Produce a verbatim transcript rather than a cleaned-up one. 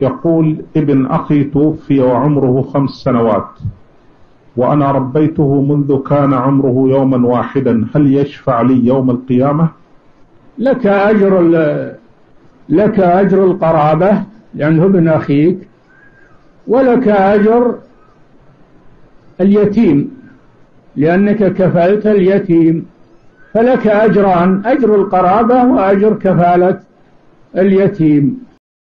يقول ابن أخي توفي وعمره خمس سنوات وأنا ربيته منذ كان عمره يوما واحدا، هل يشفع لي يوم القيامة؟ لك أجر لك أجر القرابة لأنه ابن أخيك، ولك أجر اليتيم لأنك كفلت اليتيم، فلك أجران: أجر القرابة وأجر كفالة اليتيم.